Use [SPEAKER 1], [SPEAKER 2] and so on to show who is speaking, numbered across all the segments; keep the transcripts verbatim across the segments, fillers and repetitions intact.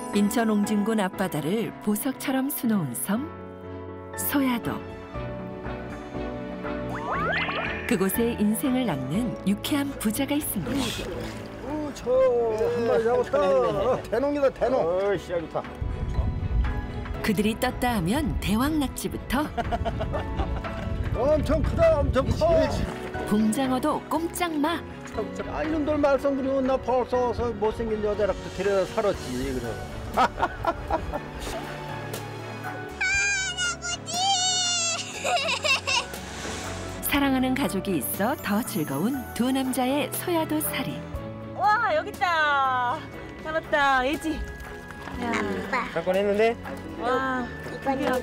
[SPEAKER 1] 인천 옹진군 앞바다를 보석처럼 수놓은 섬 소야도. 그곳에 인생을 낚는 유쾌한 부자가 있습니다.
[SPEAKER 2] 저 한 마리 잡았다. 대농이다 대농. 어, 시야 좋다.
[SPEAKER 1] 그들이 떴다 하면 대왕 낙지부터
[SPEAKER 2] 엄청 크다, 엄청 커.
[SPEAKER 1] 붕장어도 꼼짝마.
[SPEAKER 2] 아, 이놈들 말썽 부리면 나 벌써 못생긴 여자랑 데려다 살았지. 그래.
[SPEAKER 1] 사랑하는 가족이 있어 더 즐거운 두 남자의 소야도 살이.
[SPEAKER 3] 와, 여기 있다. 잡았다. 예지. 야.
[SPEAKER 2] 잠깐 했는데.
[SPEAKER 3] 와.
[SPEAKER 4] 이거는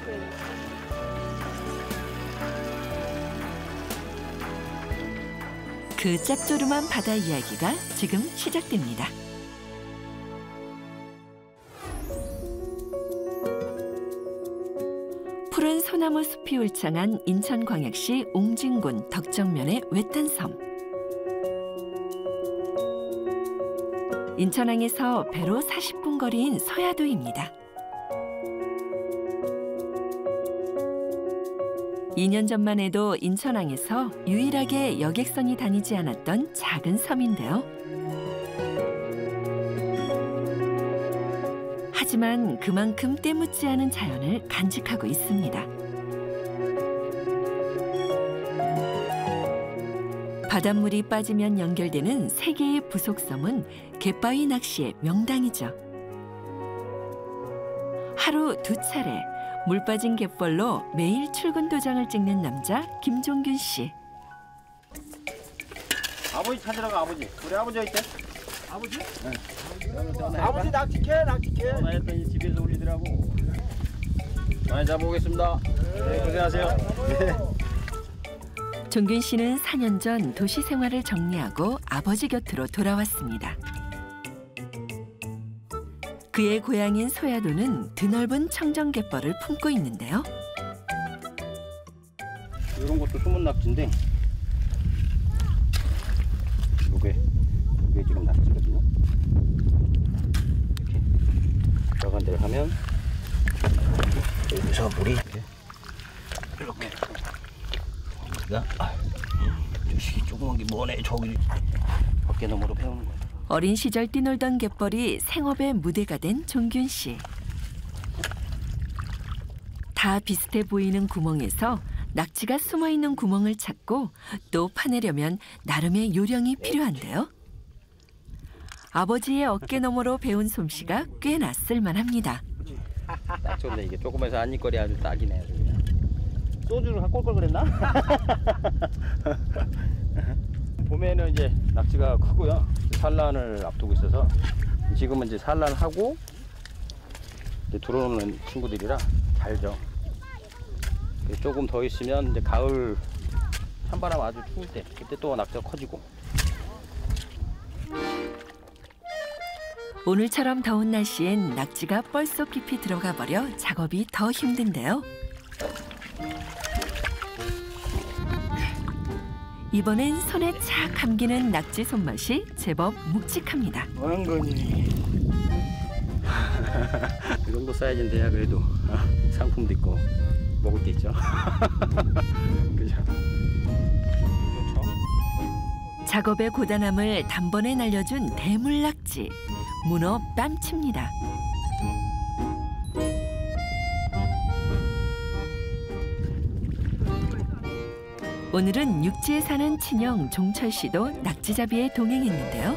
[SPEAKER 1] 그 짭조름한 바다 이야기가 지금 시작됩니다. 푸른 소나무 숲이 울창한 인천광역시 옹진군 덕정면의 외딴 섬. 인천항에서 배로 사십 분 거리인 소야도입니다. 이 년 전만 해도 인천항에서 유일하게 여객선이 다니지 않았던 작은 섬인데요. 하지만 그만큼 때묻지 않은 자연을 간직하고 있습니다. 바닷물이 빠지면 연결되는 세 개의 부속섬은 갯바위 낚시의 명당이죠. 하루 두 차례 물 빠진 갯벌로 매일 출근 도장을 찍는 남자 김종균 씨.
[SPEAKER 2] 아버지 찾으러 가, 아버지. 우리 아버지 어디 있대? 아버지? 네. 아버지 낚시캐, 낚시캐. 전화했더니 집에서 올리더라고. 많이 잡아보겠습니다. 네, 고생하세요. 네.
[SPEAKER 1] 종균 씨는 사 년 전 도시 생활을 정리하고 아버지 곁으로 돌아왔습니다. 그의 고향인 소야도는 드넓은 청정갯벌을 품고 있는데요.
[SPEAKER 2] 이런 것도 소문 낙지인데 요게 이게 지금 낙지거든요. 이렇게 들어간 데를 하면 여기서 물이 이렇게 우리가 저식이 조그만 게 뭐네 저기 어깨 너머로 배우는 거야.
[SPEAKER 1] 어린 시절 뛰놀던 갯벌이 생업의 무대가 된 종균 씨. 다 비슷해 보이는 구멍에서 낙지가 숨어있는 구멍을 찾고 또 파내려면 나름의 요령이 필요한데요. 아버지의 어깨 너머로 배운 솜씨가 꽤 낯설만합니다.
[SPEAKER 2] 딱 좋네. 이게 조그마해서 안니거리 아주 딱이네. 아주 그냥. 소주를 갖고 올 걸 그랬나? 봄에는 이제 낙지가 크고요. 산란을 앞두고 있어서 지금은 이제 산란하고 이제 들어오는 친구들이라 잘죠. 조금 더 있으면 이제 가을 찬바람 아주 추울 때 그때 또 낙지가 커지고.
[SPEAKER 1] 오늘처럼 더운 날씨엔 낙지가 뻘속 깊이 들어가 버려 작업이 더 힘든데요. 이번엔 손에 착 감기는 낙지 손맛이 제법 묵직합니다.
[SPEAKER 2] 왕건이 이 정도 사이즈인데야 그래도 상품도 있고 먹을 게 있죠. 그죠?
[SPEAKER 1] 작업의 고단함을 단번에 날려준 대물낙지. 문어 뺨칩니다. 오늘은 육지에 사는 친형 종철 씨도 낙지잡이에 동행했는데요.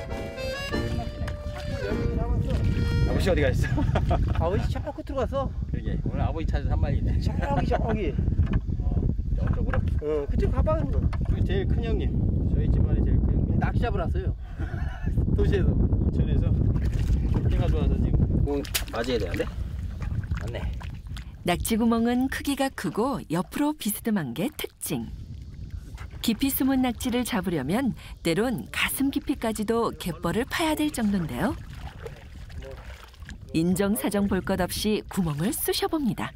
[SPEAKER 2] 아버지 어디 가셨어?
[SPEAKER 5] 아버지 저 끝으로 가서.
[SPEAKER 2] 그러게 오늘 아버지 찾아서 한 마리네.
[SPEAKER 5] 저기 저기.
[SPEAKER 2] 어, 저쪽으로?
[SPEAKER 5] 어, 그쪽 가봐.
[SPEAKER 2] 그 제일 큰 형님. 저희 집안에 제일 큰 형님.
[SPEAKER 5] 낚시 잡으러 왔어요.
[SPEAKER 2] 도시에서 전에서 해가 좋아서 지금 공 맞아야 되는데? 맞네.
[SPEAKER 1] 낙지 구멍은 크기가 크고 옆으로 비스듬한 게 특징. 깊이 숨은 낙지를 잡으려면 때론 가슴 깊이까지도 갯벌을 파야 될 정도인데요. 인정사정 볼 것 없이 구멍을 쑤셔봅니다.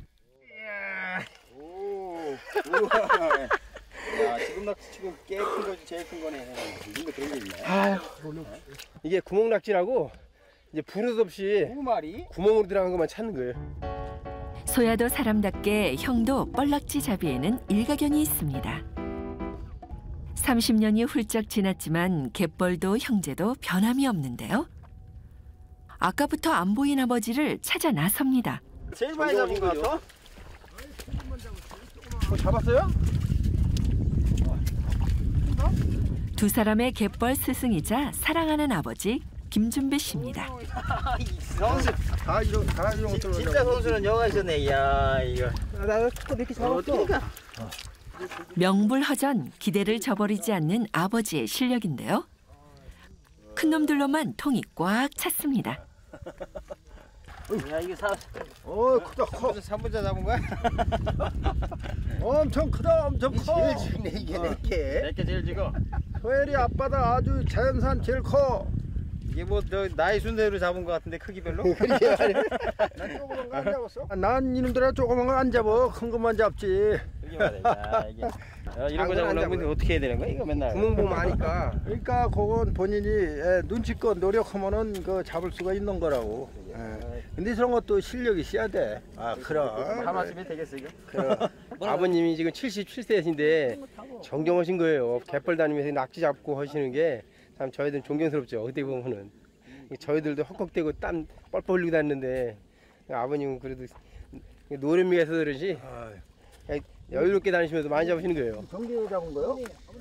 [SPEAKER 2] 오, 우와. 야, 지금 낙지 치고 꽤 큰 거지, 제일 큰 거네. 이거 그런 게 있네.
[SPEAKER 5] 아유, 이게 구멍 낙지라고 이제 버릇없이
[SPEAKER 2] 두 마리.
[SPEAKER 5] 구멍으로 들어간 것만 찾는 거예요.
[SPEAKER 1] 소야도 사람답게 형도 뻘락지 잡이에는 일가견이 있습니다. 삼십 년이 훌쩍 지났지만 갯벌도 형제도 변함이 없는데요. 아까부터 안 보인 아버지를 찾아 나섭니다.
[SPEAKER 2] 제일 많이 잡은 거 같아?
[SPEAKER 5] 어, 잡았어요?
[SPEAKER 1] 두 사람의 갯벌 스승이자 사랑하는 아버지 김준배 씨입니다.
[SPEAKER 2] 선수.
[SPEAKER 5] 다 이런 다 이런 것들.
[SPEAKER 2] 진짜 선수는 영화 있었네. 야 이거.
[SPEAKER 5] 나도 몇 개 잡았어.
[SPEAKER 1] 명불허전 기대를 저버리지 않는 아버지의 실력인데요. 큰 놈들로만 통이 꽉 찼습니다.
[SPEAKER 2] 야 이게 사.
[SPEAKER 5] 어 크다 커.
[SPEAKER 2] 삼 분자 잡은 거야?
[SPEAKER 5] 엄청 크다 엄청 커.
[SPEAKER 2] 제일 지네 이게 네 개. 네 개 제일 지고.
[SPEAKER 5] 소혜리 아빠다 아주 자연산 제일 커.
[SPEAKER 2] 이게 뭐 너 나이 순대로 잡은 거 같은데 크기별로?
[SPEAKER 5] 그러게 말이야. 난 조그만 거 안 잡았어. 난 이놈들아 조그만 거 안 잡아. 큰 것만 잡지.
[SPEAKER 2] 그게 말이야. 이게. 야, 이런 거 잡으려면 어떻게 해야 되는 거야? 이거 맨날.
[SPEAKER 5] 구멍 보면 아니까. 그러니까 그건 본인이 예, 눈치껏 노력하면은 그 잡을 수가 있는 거라고. 예. 근데 저런 것도 실력이 있어야 돼. 아 그럼.
[SPEAKER 2] 하마쯤에 되겠어 이거?
[SPEAKER 5] 그럼. 아버님이 지금 칠십칠 세이신데 정정하신 거예요. 갯벌 다니면서 낙지 잡고 하시는 게 참 저희들은 존경스럽죠. 어떻게 보면은 저희들도 헉헉대고 땀 뻘뻘 흘리고 다니는데 아버님은 그래도 노련미가 있어서 그러지 여유롭게 다니시면서 많이 잡으시는 거예요. 정기 잡은 거요?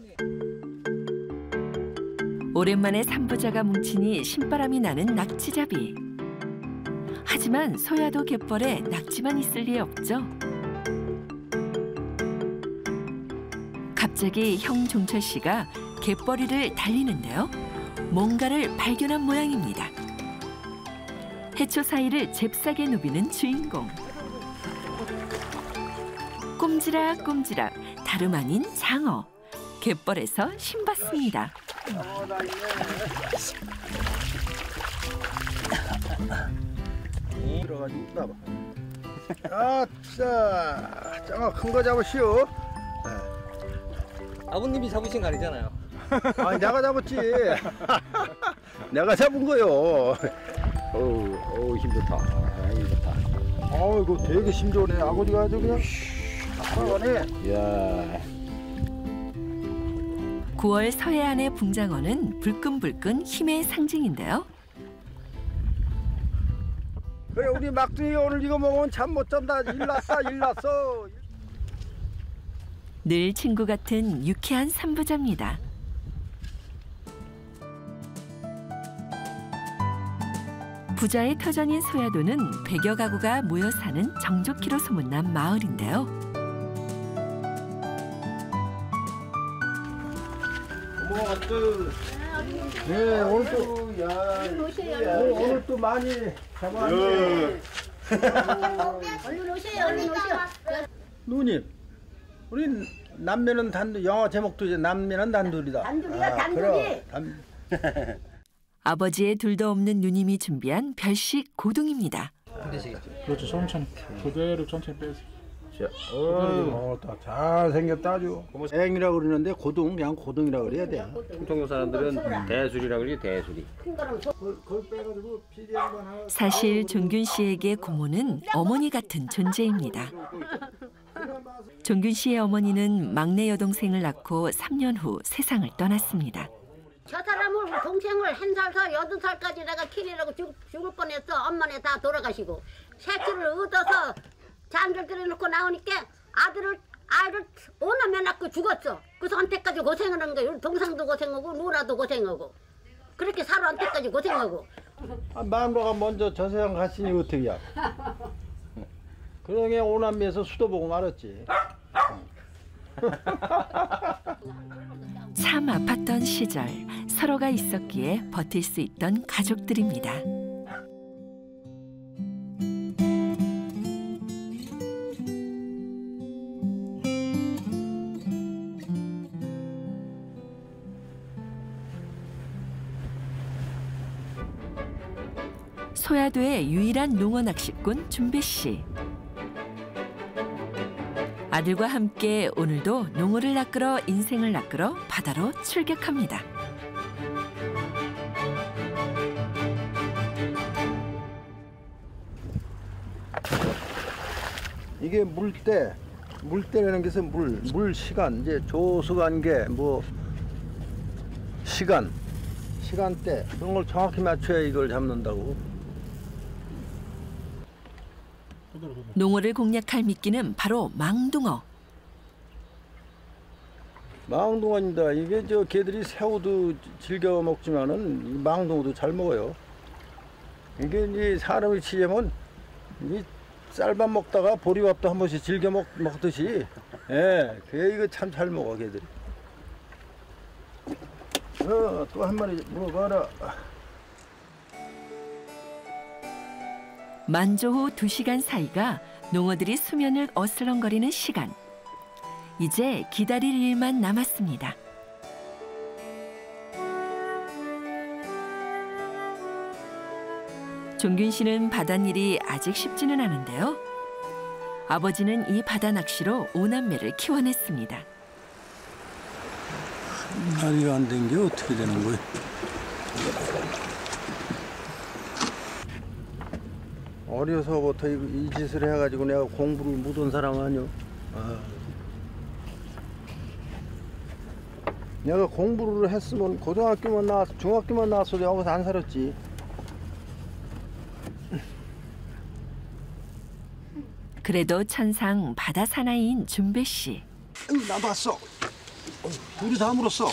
[SPEAKER 1] 오랜만에 삼부자가 뭉치니 신바람이 나는 낙지잡이. 하지만 소야도 갯벌에 낙지만 있을 리 없죠. 갑자기 형 종철 씨가 갯벌이를 달리는데요. 뭔가를 발견한 모양입니다. 해초 사이를 잽싸게 누비는 주인공. 꼼지락 꼼지락 다름 아닌 장어. 갯벌에서 신봤습니다.
[SPEAKER 5] 들어가지고 나봐. 아싸, 장어 큰 거 잡으시오.
[SPEAKER 2] 아버님이 잡으신 거 아니잖아요.
[SPEAKER 5] 아니 내가 잡았지. 내가 잡은 거요.
[SPEAKER 2] 어우, 어우 힘 좋다. 아, 힘 좋다.
[SPEAKER 5] 어 이거 되게 힘 좋네. 아버지가 아주 그냥 하네.
[SPEAKER 2] 이야.
[SPEAKER 1] 구월 서해안의 붕장어는 불끈불끈 힘의 상징인데요.
[SPEAKER 5] 그래 우리 막둥이 오늘 이거 먹으면 잠 못 잔다. 일났어 일났어.
[SPEAKER 1] 늘 친구 같은 유쾌한 삼부자입니다. 부자의 터전인 소야도는 백여 가구가 모여 사는 정좋기로 소문난 마을인데요.
[SPEAKER 5] 어머 또. 네 오늘 또 야. 오, 오늘 또 많이 잡았네.
[SPEAKER 4] 얼른 오세요, 얼른 오세요.
[SPEAKER 5] 누님, 우리 남매는 단둘, 영화 제목도 이제 남매는 단둘이다.
[SPEAKER 4] 단둘이야, 단둘이.
[SPEAKER 5] 단...
[SPEAKER 1] 아버지의 둘도 없는 누님이 준비한 별식 고둥입니다.
[SPEAKER 6] 그렇죠. 천천히 그대로 천천히 빼세요.
[SPEAKER 5] 어, 다 잘생겼다 아주. 앵이라 그러는데 고등 그냥 고등이라 그래야 돼.
[SPEAKER 2] 충청도 사람들은 대술이라 그러지 대술이.
[SPEAKER 5] 그걸 빼가지고 피디양만 하나.
[SPEAKER 1] 사실 종균 씨에게 고모는 어머니 같은 존재입니다. 종균 씨의 어머니는 막내 여동생을 낳고 삼 년 후 세상을 떠났습니다.
[SPEAKER 4] 저 사람을 동생을 한 살서 여든 살까지 내가 키리라고 죽, 죽을 뻔했어. 엄마네 다 돌아가시고 새끼를 얻어서 잔들 끓여놓고 나오니까 아들을 아이를 오남매 낳고 죽었어. 그래서 한때까지 고생을 한 거예요. 동상도 고생하고 누나도 고생하고 그렇게 살아 한때까지 고생하고.
[SPEAKER 5] 아, 마누라가 먼저 저 세상 갔으니 어떡이야. 그러게 오남매에서 수도 보고 말았지.
[SPEAKER 1] 참 아팠던 시절 서로가 있었기에 버틸 수 있던 가족들입니다. 소야도의 유일한 농어 낚시꾼 준배 씨. 아들과 함께 오늘도 농어를 낚으러 인생을 낚으러 바다로 출격합니다.
[SPEAKER 7] 이게 물때, 물때라는 것은 물, 물 시간, 이제 조수관계, 뭐 시간, 시간대 그런 걸 정확히 맞춰야 이걸 잡는다고.
[SPEAKER 1] 농어를 공략할 미끼는 바로 망둥어.
[SPEAKER 7] 망둥어입니다. 이게 저 개들이 새우도 즐겨 먹지만은 이 망둥어도 잘 먹어요. 이게 이제 사람이 치려면 이 쌀밥 먹다가 보리밥도 한 번씩 즐겨 먹, 먹듯이, 예, 그 이거 참 잘 먹어 개들이. 어, 또 한 마리 물어봐라.
[SPEAKER 1] 만조 후 두 시간 사이가 농어들이 수면을 어슬렁거리는 시간. 이제 기다릴 일만 남았습니다. 종균 씨는 바닷일이 아직 쉽지는 않은데요. 아버지는 이 바다 낚시로 오남매를 키워냈습니다.
[SPEAKER 7] 말이 안 된 게 어떻게 되는 거야? 어려서부터 이, 이 짓을 해가지고 내가 공부를 못한 사람 아니요. 아. 내가 공부를 했으면 고등학교만 나왔, 중학교만 나왔어도 여기서 안 살았지.
[SPEAKER 1] 그래도 천상 바다 사나이인 준배 씨.
[SPEAKER 7] 나 봤어. 둘이 다 물었어.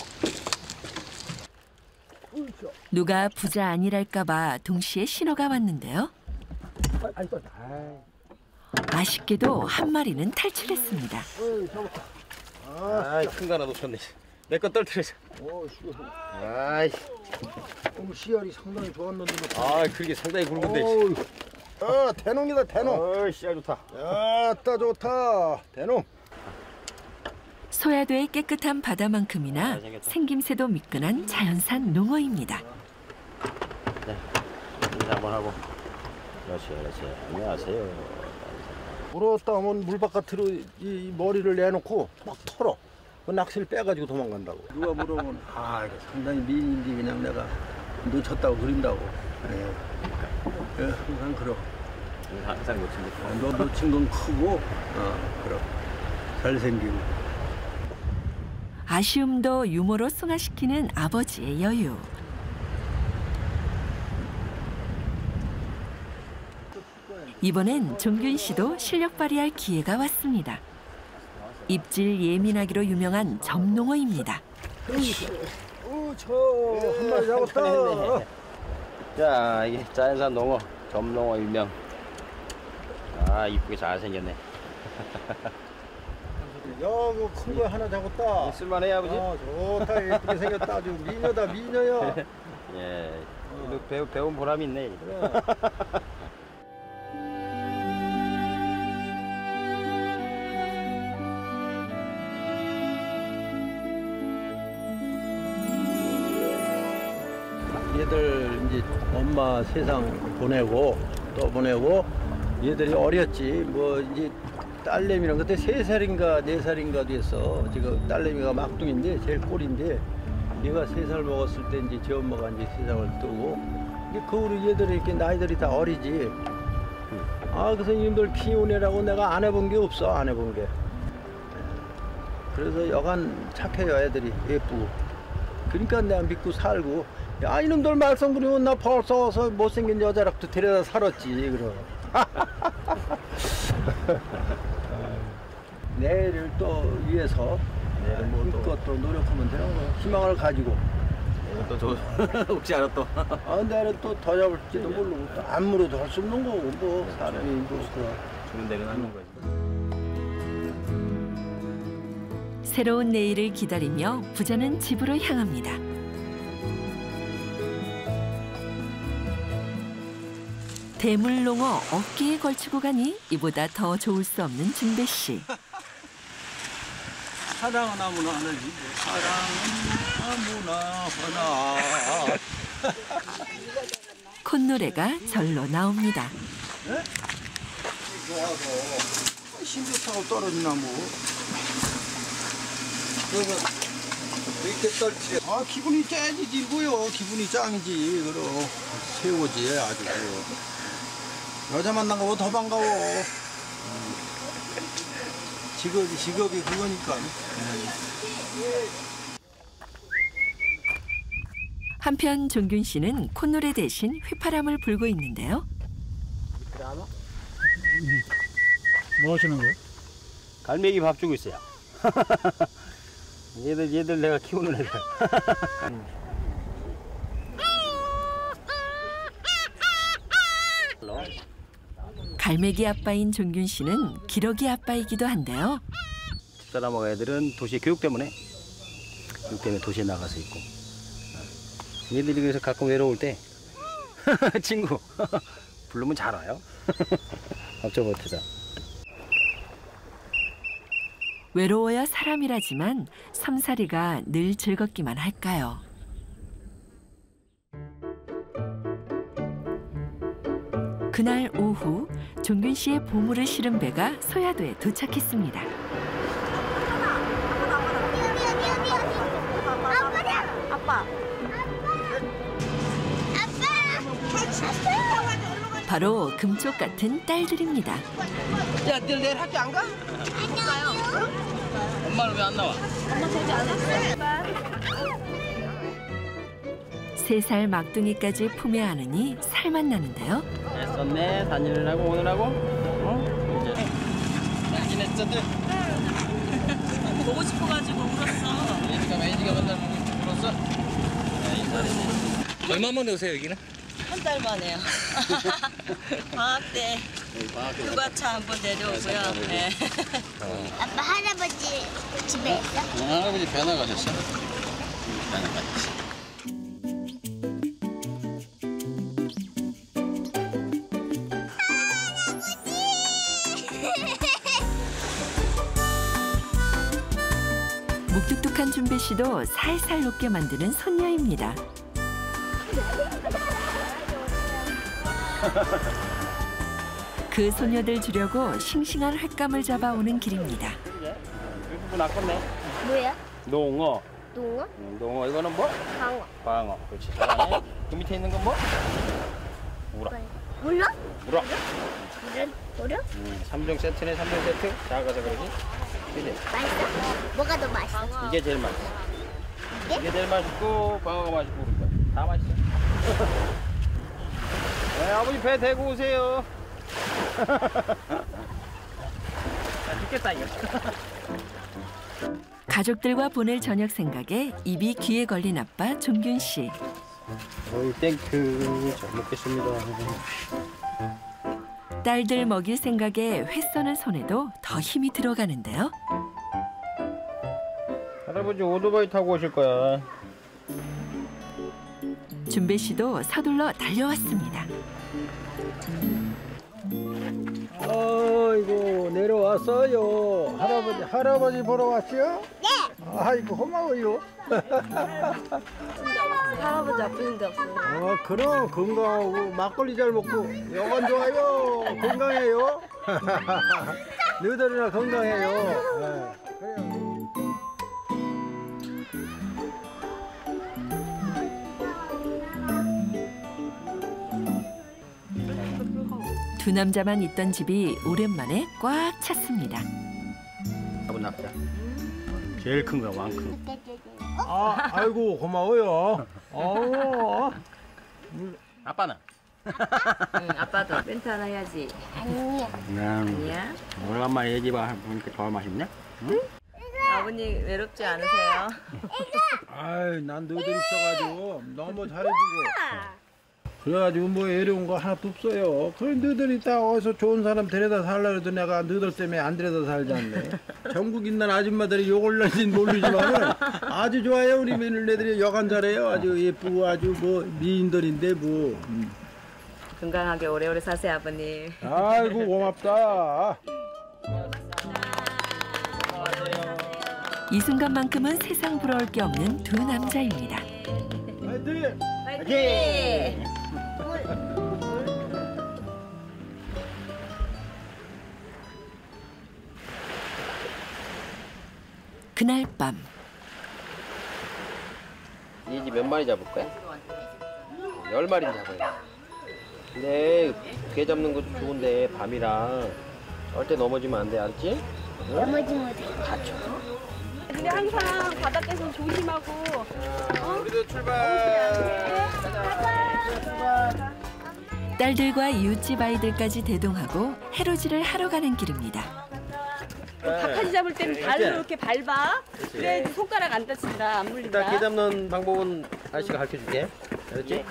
[SPEAKER 1] 누가 부자 아니랄까 봐 동시에 신호가 왔는데요. 아쉽게도 한 마리는 탈출했습니다.
[SPEAKER 2] 아, 큰 거 하나 놓쳤네. 내 거 떨어뜨려서. 아이,
[SPEAKER 7] 오늘 씨알이 상당히 좋았는데.
[SPEAKER 2] 아, 그게 상당히 굵은데.
[SPEAKER 7] 어우, 아, 대농이다, 대농.
[SPEAKER 2] 어, 씨알 좋다.
[SPEAKER 7] 야, 따 좋다, 대농.
[SPEAKER 1] 소야도의 깨끗한 바다만큼이나 생김새도 미끈한 자연산 농어입니다.
[SPEAKER 2] 네, 인사 한번 하고. 그렇지, 그렇지. 안녕하세요.
[SPEAKER 7] 물었다 하면 물 바깥으로 이, 이 머리를 내놓고 막 털어. 그 낚시를 빼가지고 도망간다고. 누가 물어보면 아, 이거 상당히 미인인데 그냥 내가 놓쳤다고 그린다고. 예. 예, 항상 그러.
[SPEAKER 2] 항상 놓친 거.
[SPEAKER 7] 어, 너 놓친 건 크고, 어, 그럼 잘생기고.
[SPEAKER 1] 아쉬움도 유머로 승화시키는 아버지의 여유. 이번엔 종균 씨도 실력 발휘할 기회가 왔습니다. 입질 예민하기로 유명한 점농어입니다.
[SPEAKER 7] 오, 저 한 마리 잡았다.
[SPEAKER 2] 자, 이게 자연산 농어, 점농어 일명. 아, 이쁘게 잘 생겼네.
[SPEAKER 7] 야, 그 큰 거 하나 잡았다.
[SPEAKER 2] 쓸만해, 아버지?
[SPEAKER 7] 아, 좋다. 예쁘게 생겼다. 아주 미녀다, 미녀야.
[SPEAKER 2] 예, 어. 배우, 배운 보람이 있네.
[SPEAKER 7] 그래. 얘들 이제 엄마 세상 보내고 또 보내고 얘들이 어렸지 뭐 이제 딸내미랑 그때 세 살인가 네 살인가 돼서 지금 딸내미가 막둥인데 제일 꼴인데 얘가 세 살 먹었을 때 이제 제 엄마가 이제 세상을 뜨고 이제 그 후로 얘들이 이렇게 나이들이 다 어리지. 아, 그 선생님들 키우느라고 내가 안 해본 게 없어. 안 해본 게. 그래서 여간 착해요. 애들이 예쁘고. 그러니까 내가 믿고 살고. 야, 이놈들 말썽 부리면 나 벌써 와서 못생긴 여자락도 데려다 살았지. 그럼. 내일을 또 위해서 네, 뭐 힘껏 또 노력하면 되는 거. 희망을 가지고.
[SPEAKER 2] 또 저, 혹시 알아 또?
[SPEAKER 7] 아, 내일은 또 더 잡을지도 모르고 또 안무로도 할 수 없는 거고 뭐 사람이 뭐
[SPEAKER 2] 주는 대로 하는 거지.
[SPEAKER 1] 새로운 내일을 기다리며 부자는 집으로 향합니다. 대물농어 어깨에 걸치고 가니 이보다 더 좋을 수 없는 준배 씨.
[SPEAKER 7] 사랑은 아무나 하나지. 사랑은 아무나 하나.
[SPEAKER 1] 콧노래가 절로 나옵니다.
[SPEAKER 7] 네? 좋아서 힘도 타고 떨어지나 뭐. 그러면 이렇게 떨지. 아, 기분이 짱이지 뭐요. 기분이 짱이지. 그럼 최고지 아주. 여자 만난 거보다 더 반가워. 음. 직업이 직업이 그거니까.
[SPEAKER 1] 한편 종균 씨는 콧노래 대신 휘파람을 불고 있는데요.
[SPEAKER 6] 뭐 하시는 거예요?
[SPEAKER 2] 갈매기 밥 주고 있어요. 얘들 얘들 내가 키우는 애들.
[SPEAKER 1] 갈매기 아빠인 종균 씨는 기러기 아빠이기도 한데요.
[SPEAKER 2] 집사람하고 애들은 도시의 교육 때문에 교육 때문에 도시에 나가서 있고. 얘들이 그래서 가끔 외로울 때 친구 부르면 잘 와요. 밥줘 못해서.
[SPEAKER 1] 외로워야 사람이라지만 섬살이가 늘 즐겁기만 할까요? 그날 오후 종균 씨의 보물을 실은 배가 소야도에 도착했습니다.
[SPEAKER 3] 아빠.
[SPEAKER 1] 바로 금쪽 같은 딸들입니다.
[SPEAKER 5] 야, 너 내일 학교 안 가?
[SPEAKER 2] 엄마는 왜 안 나와?
[SPEAKER 1] 세 살 막둥이까지 품에 안으니 살만 나는데요.
[SPEAKER 2] 애썼네 다니느라고 오느라고. 어? 이제 당신 애썼들.
[SPEAKER 3] 보고 싶어가지고 울었어.
[SPEAKER 2] 매니가 매니가 맨날 불었어. 얼마 만에 오세요 여기는?
[SPEAKER 3] 한 달 만에요. 방학 때 휴가차 한번 내려오고요. 네.
[SPEAKER 8] 아빠 할아버지 집에 있어?
[SPEAKER 2] 할아버지 배 나가셨어. 배 나가셨어.
[SPEAKER 1] 묵뚝뚝한 준배 씨도 살살 녹게 만드는 손녀입니다. 그 소녀들 주려고 싱싱한 횟감을 잡아오는 길입니다.
[SPEAKER 2] 이거 낚았네.
[SPEAKER 8] 뭐야?
[SPEAKER 2] 농어.
[SPEAKER 8] 농어?
[SPEAKER 2] 응, 농어 이거는 뭐?
[SPEAKER 8] 광어.
[SPEAKER 2] 광어. 그렇지. 잘하네. 그 밑에 있는 건 뭐? 우럭.
[SPEAKER 8] 물어?
[SPEAKER 2] 우럭.
[SPEAKER 8] 물은 물어?
[SPEAKER 2] 음, 삼 종 세트네. 삼 종 세트. 작아서 그러지. 그지?
[SPEAKER 8] 맛있어? 뭐가 더 맛있어?
[SPEAKER 2] 이게 제일 맛있어.
[SPEAKER 8] 이게?
[SPEAKER 2] 이게 제일 맛있고 광어가 맛있고 그런 거야. 다 맛있어. 네, 아버지 배 대고 오세요. 자, 죽겠다 이거.
[SPEAKER 1] 가족들과 보낼 저녁 생각에 입이 귀에 걸린 아빠 종균 씨.
[SPEAKER 2] 어이 땡큐. 잘 먹겠습니다.
[SPEAKER 1] 딸들 먹일 생각에 회 써는 손에도 더 힘이 들어가는데요.
[SPEAKER 2] 할아버지 오토바이 타고 오실 거야.
[SPEAKER 1] 준배 씨도 서둘러 달려왔습니다.
[SPEAKER 7] 아이고 내려왔어요. 할아버지 할아버지 보러 왔죠? 네. 아이고 고마워요.
[SPEAKER 3] 할아버지 아프는데 없어요.
[SPEAKER 7] 아 그럼 건강하고 막걸리 잘 먹고 여간 좋아요. 건강해요. 너희들이나 건강해요. 네. 그래요.
[SPEAKER 1] 두 남자만 있던 집이 오랜만에 꽉 찼습니다.
[SPEAKER 2] 한번 낚자. 제일 큰 거야, 왕큰.
[SPEAKER 7] 아 아이고 고마워요. 어.
[SPEAKER 2] 아빠는?
[SPEAKER 3] 응, 아빠도 멘트 하나 해야지.
[SPEAKER 8] 아니야.
[SPEAKER 2] 그냥
[SPEAKER 3] 아니야?
[SPEAKER 2] 오랜만에 얘기 봐 보니까 더 맛있네. 응?
[SPEAKER 3] 아버님 외롭지 않으세요?
[SPEAKER 7] 아이 난 너희들 있어가지고 너무 잘해주고. 그래가지고 뭐 애로운 거 하나도 없어요. 그럼 너희들이 다 어디서 좋은 사람 데려다 살라 그래도 내가 너희들 때문에 안 데려다 살지 않네. 전국 있는 아줌마들이 욕을 날진 모르지만은 아주 좋아요. 우리 며느리들이 여간 잘해요. 아주 예쁘고 아주 뭐 미인들인데 뭐. 음.
[SPEAKER 3] 건강하게 오래오래 사세요 아버님.
[SPEAKER 7] 아이고 고맙다.
[SPEAKER 1] 이 순간만큼은 세상 부러울 게 없는 두 남자입니다.
[SPEAKER 7] 화이팅!
[SPEAKER 3] 화이팅!
[SPEAKER 1] 그날 밤
[SPEAKER 5] 이 집 몇 마리 잡을 거야? 열 마리 잡아요. 근데 개 잡는 것도 좋은데 밤이랑 절대 넘어지면 안 돼, 알았지?
[SPEAKER 8] 넘어지면 어떡해.
[SPEAKER 3] 근데 항상 바닷가에서 조심하고.
[SPEAKER 5] 우리도 출발.
[SPEAKER 1] 딸들과 이웃집 아이들까지 대동하고 해로지를 하러 가는 길입니다.
[SPEAKER 3] 바카지 잡을 때는 발로 이렇게 밟아. 그래 손가락 안 다친다, 안 물린다.
[SPEAKER 5] 일단 게 잡는 방법은 아저씨가 가르쳐줄게. 알았지?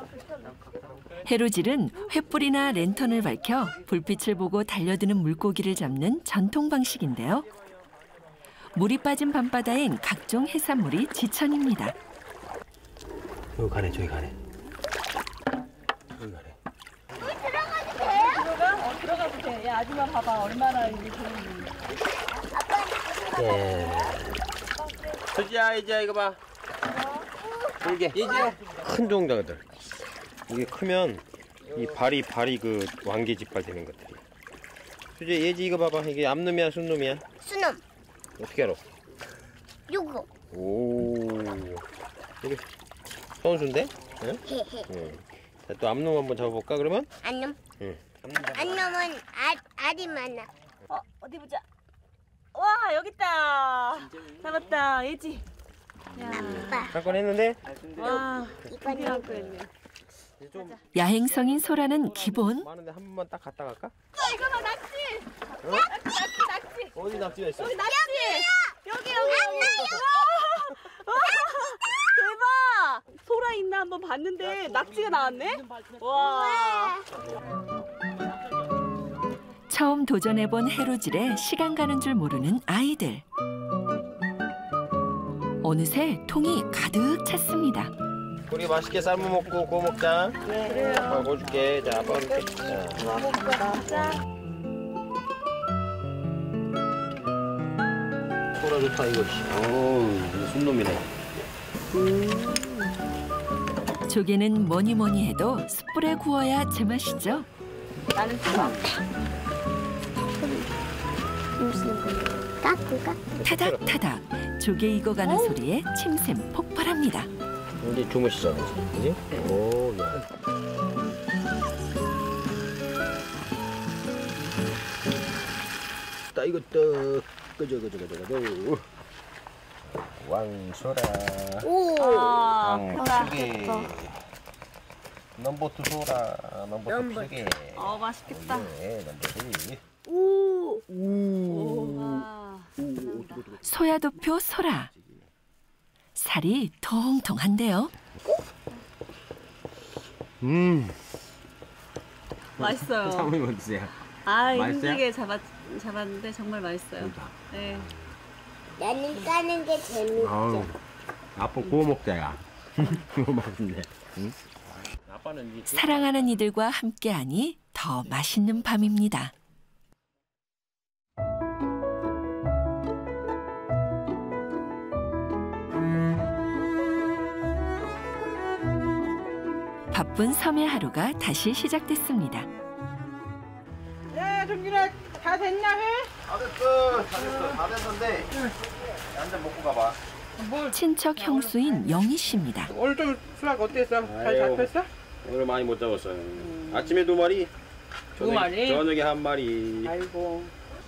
[SPEAKER 1] 해로질은 횃불이나 랜턴을 밝혀 불빛을 보고 달려드는 물고기를 잡는 전통 방식인데요. 물이 빠진 밤바다엔 각종 해산물이 지천입니다.
[SPEAKER 5] 여기 가네, 저기 가네. 여기 가네.
[SPEAKER 3] 들어가? 어, 들어가도 돼. 야, 아줌마 봐봐. 얼마나 이게 좋은지.
[SPEAKER 5] 예. 소지야, 이제 이거 봐. 이게 이제 큰 종자들. 이게 크면 이 발이 발이 그 왕개지발 되는 것들이. 수지, 예지 이거 봐봐. 이게 암놈이야, 순놈이야?
[SPEAKER 8] 수놈.
[SPEAKER 5] 어떻게 알아?
[SPEAKER 8] 요거.
[SPEAKER 5] 오. 이게 선수인데? 응?
[SPEAKER 8] 헤헤.
[SPEAKER 5] 응. 자, 또 암놈 한번 잡아볼까 그러면?
[SPEAKER 8] 안녕.
[SPEAKER 5] 응.
[SPEAKER 8] 안녕은 알 알이 많아.
[SPEAKER 3] 어, 어디 보자. 와, 여기 있다. 잡았다. 예지. 야.
[SPEAKER 8] 아빠.
[SPEAKER 5] 잠깐 했는데?
[SPEAKER 3] 와,
[SPEAKER 8] 이건
[SPEAKER 3] 드디어
[SPEAKER 8] 요거.
[SPEAKER 3] 했네.
[SPEAKER 5] 이제 좀
[SPEAKER 1] 야행성인 소라는 기본,
[SPEAKER 5] 많은데 한 번만 딱 갔다 갈까?
[SPEAKER 3] 이거 봐, 낙지. 낙지, 낙지, 낙지.
[SPEAKER 5] 어디 낙지가 있어?
[SPEAKER 3] 여기 낙지. 여기, 여기, 여기. 와, 와, 대박. 소라 있나 한번 봤는데 낙지가 나왔네. 와.
[SPEAKER 1] 처음 도전해본 해로질에 시간 가는 줄 모르는 아이들. 어느새 통이 가득 찼습니다.
[SPEAKER 5] 우리 맛있게 삶아 먹고 구워 먹자. 네, 그래요. 아빠 구워줄게. 자, 아빠 이렇게. 자. 소라 좋다 이거. 어우, 순놈이네.
[SPEAKER 1] 조개는 뭐니 뭐니 해도 숯불에 구워야 제맛이죠.
[SPEAKER 3] 나는 수박.
[SPEAKER 8] 무슨 거? 까꾸 까꾸.
[SPEAKER 1] 타닥타닥 조개 익어가는 소리에 침샘 폭발합니다.
[SPEAKER 5] 이제 주무시자, 그지? 오, 야. 따 이거 떡 그저 그저 그저 그저. 왕소라.
[SPEAKER 8] 오.
[SPEAKER 3] 아,
[SPEAKER 5] 왕수개. 넘버 투 소라. 넘버 투 수개.
[SPEAKER 3] 어, 맛있겠다.
[SPEAKER 5] 네, 넘버 투.
[SPEAKER 3] 오. 오. 와.
[SPEAKER 1] 소야도표 소라. 살이 통통한데요.
[SPEAKER 5] 음.
[SPEAKER 3] 맛있어요.
[SPEAKER 5] 사모님 어떠세요?
[SPEAKER 3] 아,
[SPEAKER 5] 맛있어요?
[SPEAKER 3] 힘들게 잡았, 잡았는데 정말 맛있어요. 네.
[SPEAKER 8] 나는 까는 게 재밌어.
[SPEAKER 5] 아우, 아빠 구워 먹자야. 이거 맛있네. 응? 아빠는 이제
[SPEAKER 1] 사랑하는 이들과 함께하니 더 맛있는 밤입니다. 바쁜 섬의 하루가 다시 시작됐습니다.
[SPEAKER 9] 야, 종균아, 다 됐냐 해?
[SPEAKER 5] 다 됐어, 다 됐어, 다 됐는데 한 잔 먹고 가봐.
[SPEAKER 1] 친척 형수인 영희 씨입니다.
[SPEAKER 9] 오늘 좀 수학 어땠어? 잘
[SPEAKER 5] 아유.
[SPEAKER 9] 잡혔어?
[SPEAKER 5] 오늘 많이 못 잡았어요. 아침에 두 마리,
[SPEAKER 9] 두
[SPEAKER 5] 저녁-
[SPEAKER 9] 마리?
[SPEAKER 5] 저녁에 한 마리.
[SPEAKER 9] 아이고.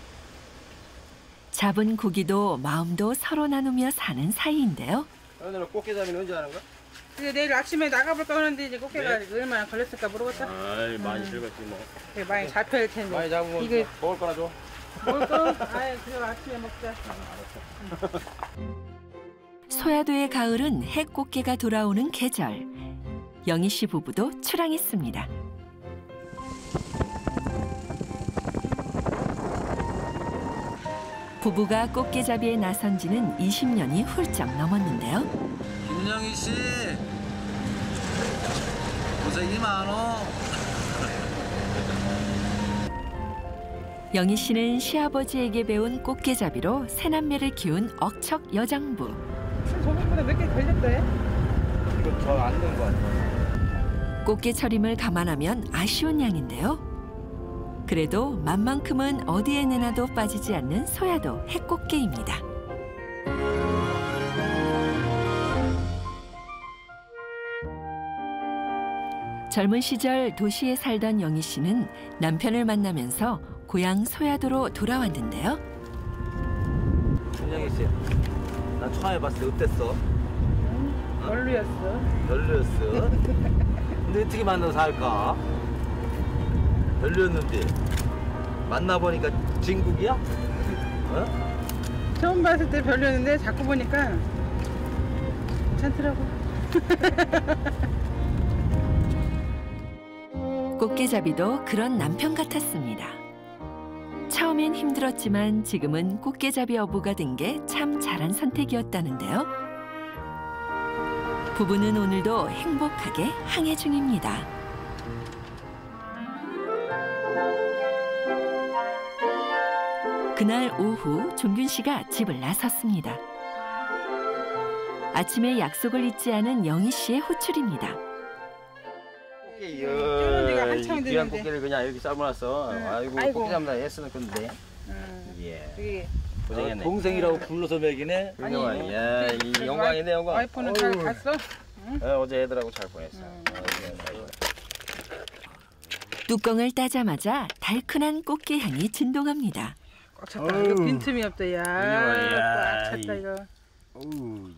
[SPEAKER 1] 잡은 고기도 마음도 서로 나누며 사는 사이인데요.
[SPEAKER 5] 오늘 꽃게잡이는 언제 하는 거야?
[SPEAKER 9] 이제 내일 아침에 나가볼까 하는데 이제 꽃게가 얼마나 걸렸을까 모르겠다.
[SPEAKER 5] 아이, 많이 즐겁지 뭐.
[SPEAKER 9] 되게 많이 잡혀야 할 텐데.
[SPEAKER 5] 많이 잡으면
[SPEAKER 9] 이게
[SPEAKER 5] 먹을 거나 줘.
[SPEAKER 9] 먹을 거? 아이, 그래 아침에 먹자.
[SPEAKER 1] 소야도의 가을은 해꽃게가 돌아오는 계절. 영희 씨 부부도 출항했습니다. 부부가 꽃게잡이에 나선 지는 이십 년이 훌쩍 넘었는데요.
[SPEAKER 10] 김영희 씨, 고생이 많어.
[SPEAKER 1] 영희 씨는 시아버지에게 배운 꽃게잡이로 새남매를 키운 억척 여장부.
[SPEAKER 9] 저번보다 몇 개 걸렸대?
[SPEAKER 5] 이거 더 안 넣은 거 같아.
[SPEAKER 1] 꽃게 처림을 감안하면 아쉬운 양인데요. 그래도 맛만큼은 어디에 내놔도 빠지지 않는 소야도 해꽃게입니다. 젊은 시절 도시에 살던 영희 씨는 남편을 만나면서 고향 소야도로 돌아왔는데요.
[SPEAKER 10] 그치? 난 처음에 봤을 때 어땠어?
[SPEAKER 9] 별로였어.
[SPEAKER 10] 별로였어. 근데 어떻게 만나서 살까? 별로였는데 만나보니까 진국이야? 어?
[SPEAKER 9] 처음 봤을 때 별로였는데 자꾸 보니까 괜찮더라고.
[SPEAKER 1] 꽃게잡이도 그런 남편 같았습니다. 처음엔 힘들었지만 지금은 꽃게잡이 어부가 된 게 참 잘한 선택이었다는데요. 부부는 오늘도 행복하게 항해 중입니다. 그날 오후 종균 씨가 집을 나섰습니다. 아침에 약속을 잊지 않은 영희 씨의 호출입니다.
[SPEAKER 9] 쫄은 데가 한창
[SPEAKER 2] 귀한
[SPEAKER 9] 됐는데.
[SPEAKER 2] 꽃게를 그냥 이렇게 삶아놨어.
[SPEAKER 9] 응.
[SPEAKER 2] 아이고,
[SPEAKER 9] 아이고.
[SPEAKER 2] 꽃게 잡는다 애쓰는 건데.
[SPEAKER 9] 응.
[SPEAKER 2] 예.
[SPEAKER 9] 저기
[SPEAKER 2] 고생했네.
[SPEAKER 10] 동생이라고 불러서 먹이네.
[SPEAKER 2] 아니, 야, 이 영광이네 영광.
[SPEAKER 9] 와이프는 잘
[SPEAKER 2] 어휴.
[SPEAKER 9] 갔어?
[SPEAKER 2] 예, 어제 애들하고 잘 보냈어.
[SPEAKER 9] 응.
[SPEAKER 2] 어,
[SPEAKER 1] 뚜껑을 따자마자 달큰한 꽃게 향이 진동합니다.
[SPEAKER 9] 꽉 찼다. 이거 빈틈이 없다. 야,
[SPEAKER 2] 야,
[SPEAKER 9] 꽉 찼다 이거.
[SPEAKER 2] 어우.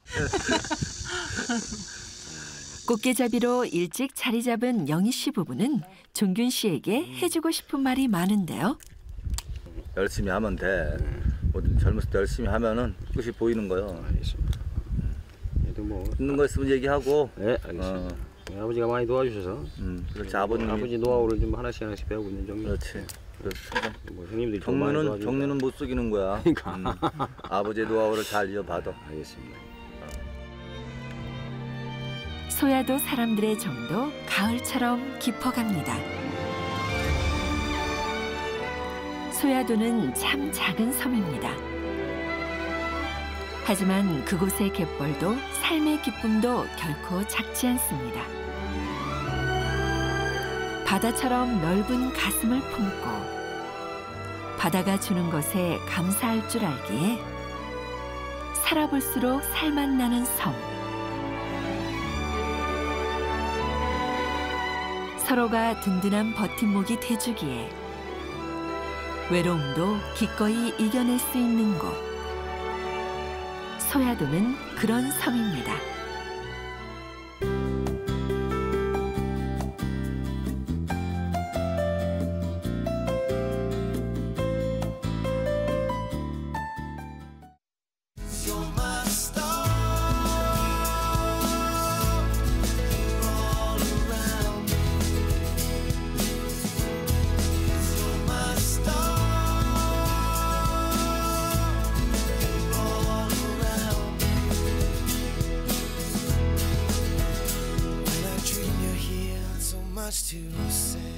[SPEAKER 1] 꽃게잡이로 일찍 자리 잡은 영희 씨 부부는 종균 씨에게 해주고 싶은 말이 많은데요.
[SPEAKER 10] 열심히 하면 돼. 뭐든 젊었을 때 열심히 하면은 끝이 보이는 거요.
[SPEAKER 2] 알겠습니다. 얘도 뭐.
[SPEAKER 10] 있는 거 있으면 얘기하고.
[SPEAKER 2] 네, 알겠습니다.
[SPEAKER 10] 어.
[SPEAKER 2] 아버지가 많이 도와주셔서.
[SPEAKER 10] 음, 그렇지. 아버님.
[SPEAKER 2] 아버지 노하우를 좀 하나씩 하나씩 배우고 있는 정도.
[SPEAKER 10] 그렇지. 그렇지.
[SPEAKER 2] 뭐 형님들이 좀 많이
[SPEAKER 10] 경륜은
[SPEAKER 2] 도와주니까.
[SPEAKER 10] 경륜은 못 속이는 거야.
[SPEAKER 2] 그러니까.
[SPEAKER 10] 음. 아버지의 노하우를 잘 이어받아.
[SPEAKER 2] 알겠습니다.
[SPEAKER 1] 소야도 사람들의 정도 가을처럼 깊어갑니다. 소야도는 참 작은 섬입니다. 하지만 그곳의 갯벌도 삶의 기쁨도 결코 작지 않습니다. 바다처럼 넓은 가슴을 품고 바다가 주는 것에 감사할 줄 알기에 살아볼수록 살맛 나는 섬. 서로가 든든한 버팀목이 돼주기에 외로움도 기꺼이 이겨낼 수 있는 곳. 소야도는 그런 섬입니다.
[SPEAKER 11] much to say.